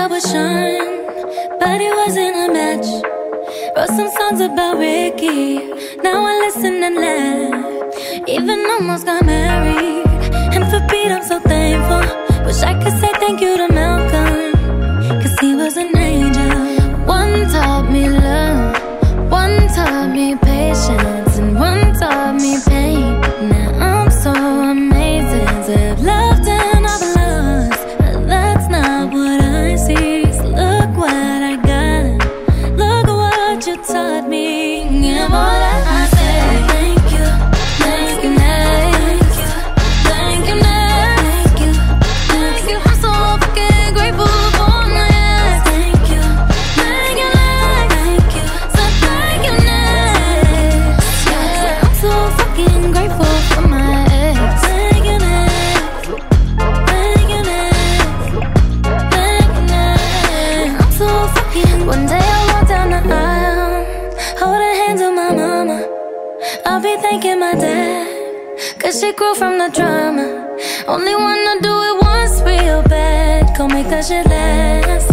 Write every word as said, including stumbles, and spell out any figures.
I would shine, but it wasn't a match. Wrote some songs about Ricky, now I listen and laugh. Even almost got married, and for Pete I'm so thankful. Wish I could say thank you to Malcolm, cause he was an angel. One taught me love, one taught me patience, and one taught me pain. Now I'm so amazing to have loved and I've lost, but that's not what I see. So look what I got, look what you taught me. And all that I say, thank you, thank you, thank you, thank you, thank you, thank you. I'm so fucking grateful for my ex. Thank you, thank you, thank you, so thank you next. Yeah, I'm so fucking grateful for my ex. Thank you next, thank you next, thank you next. I'm so fucking. One day I walk down the aisle, holding hands with my mama. I'll be thanking my dad, cause she grew from the drama. Only wanna do it once real bad, gon' make that shit last.